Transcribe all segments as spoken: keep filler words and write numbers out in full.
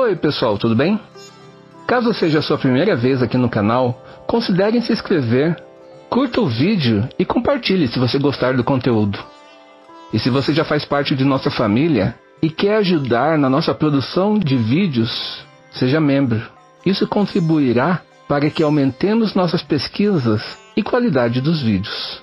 Oi pessoal, tudo bem? Caso seja a sua primeira vez aqui no canal, considere se inscrever, curta o vídeo e compartilhe se você gostar do conteúdo. E se você já faz parte de nossa família e quer ajudar na nossa produção de vídeos, seja membro. Isso contribuirá para que aumentemos nossas pesquisas e qualidade dos vídeos.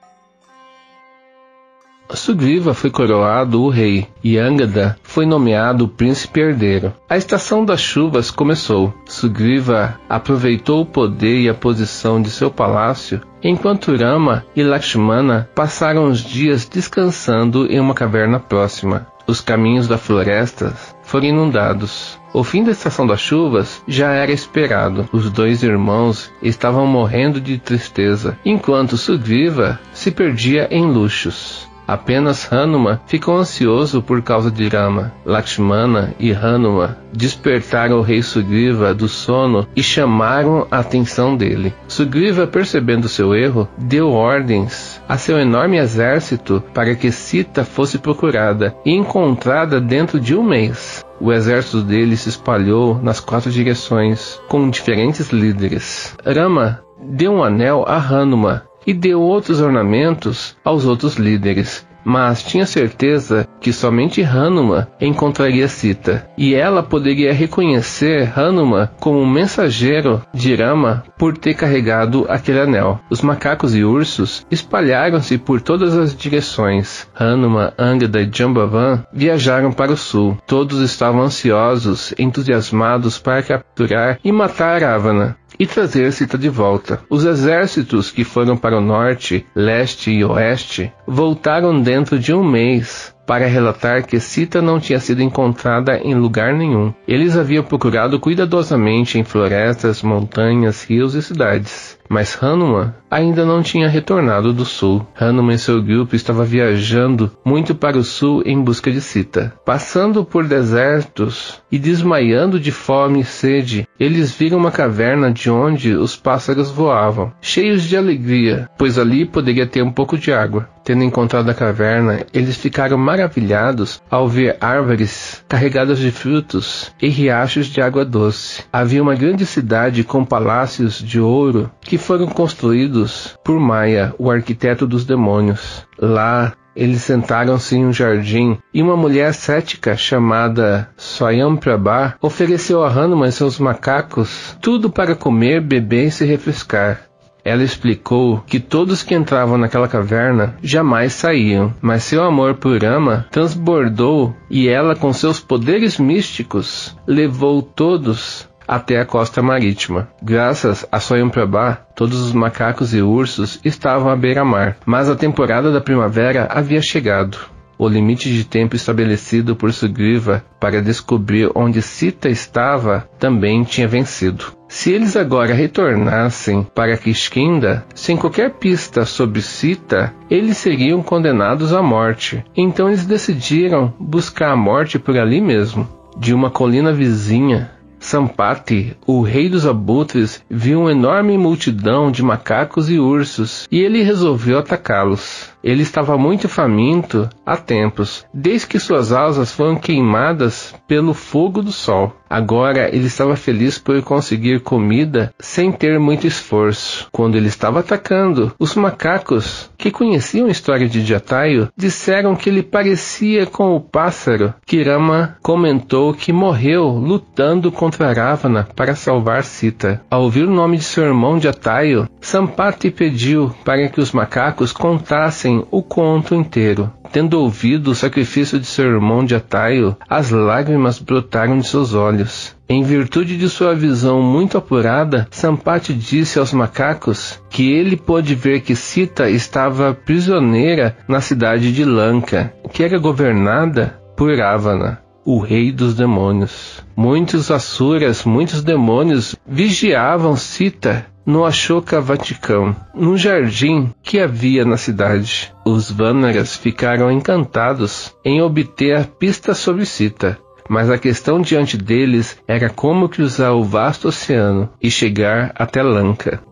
Sugriva foi coroado o rei e Angada foi nomeado o príncipe herdeiro. A estação das chuvas começou. Sugriva aproveitou o poder e a posição de seu palácio, enquanto Rama e Lakshmana passaram os dias descansando em uma caverna próxima. Os caminhos da floresta foram inundados. O fim da estação das chuvas já era esperado. Os dois irmãos estavam morrendo de tristeza, enquanto Sugriva se perdia em luxos. Apenas Hanuma ficou ansioso por causa de Rama. Lakshmana e Hanuma despertaram o rei Sugriva do sono e chamaram a atenção dele. Sugriva, percebendo seu erro, deu ordens a seu enorme exército para que Sita fosse procurada e encontrada dentro de um mês. O exército dele se espalhou nas quatro direções, com diferentes líderes. Rama deu um anel a Hanuma e deu outros ornamentos aos outros líderes, mas tinha certeza que somente Hanuma encontraria Sita, e ela poderia reconhecer Hanuma como um mensageiro de Rama por ter carregado aquele anel. Os macacos e ursos espalharam-se por todas as direções. Hanuma, Angada e Jambavan viajaram para o sul. Todos estavam ansiosos, entusiasmados para capturar e matar Ravana e trazer Sita de volta. Os exércitos que foram para o norte, leste e oeste voltaram dentro de um mês para relatar que Sita não tinha sido encontrada em lugar nenhum. Eles haviam procurado cuidadosamente em florestas, montanhas, rios e cidades. Mas Hanuma ainda não tinha retornado do sul. Hanuma e seu grupo estavam viajando muito para o sul em busca de Sita. Passando por desertos e desmaiando de fome e sede, eles viram uma caverna de onde os pássaros voavam, cheios de alegria, pois ali poderia ter um pouco de água. Tendo encontrado a caverna, eles ficaram maravilhados ao ver árvores carregadas de frutos e riachos de água doce. Havia uma grande cidade com palácios de ouro que foram construídos por Maya, o arquiteto dos demônios. Lá, eles sentaram-se em um jardim e uma mulher cética chamada Swayamprabha ofereceu a Hanuma e seus macacos tudo para comer, beber e se refrescar. Ela explicou que todos que entravam naquela caverna jamais saíam, mas seu amor por Rama transbordou e ela, com seus poderes místicos, levou todos até a costa marítima. Graças a Swayamprabha, todos os macacos e ursos estavam à beira-mar, mas a temporada da primavera havia chegado. O limite de tempo estabelecido por Sugriva para descobrir onde Sita estava também tinha vencido. Se eles agora retornassem para Kishkinda sem qualquer pista sobre Sita, eles seriam condenados à morte. Então eles decidiram buscar a morte por ali mesmo. De uma colina vizinha, Sampati, o rei dos abutres, viu uma enorme multidão de macacos e ursos e ele resolveu atacá-los. Ele estava muito faminto há tempos, desde que suas asas foram queimadas pelo fogo do sol. Agora ele estava feliz por conseguir comida sem ter muito esforço. Quando ele estava atacando, os macacos, que conheciam a história de Jatayu, disseram que ele parecia com o pássaro que Rama comentou que morreu lutando contra Ravana para salvar Sita. Ao ouvir o nome de seu irmão Jatayu, Sampati pediu para que os macacos contassem o conto inteiro. Tendo ouvido o sacrifício de seu irmão Jatayu, as lágrimas brotaram de seus olhos. Em virtude de sua visão muito apurada, Sampati disse aos macacos que ele pôde ver que Sita estava prisioneira na cidade de Lanka, que era governada por Ravana, o rei dos demônios. Muitos asuras, muitos demônios vigiavam Sita no Ashoka Vaticão, num jardim que havia na cidade. Os Vanaras ficaram encantados em obter a pista sobre Sita, mas a questão diante deles era como cruzar o vasto oceano e chegar até Lanka.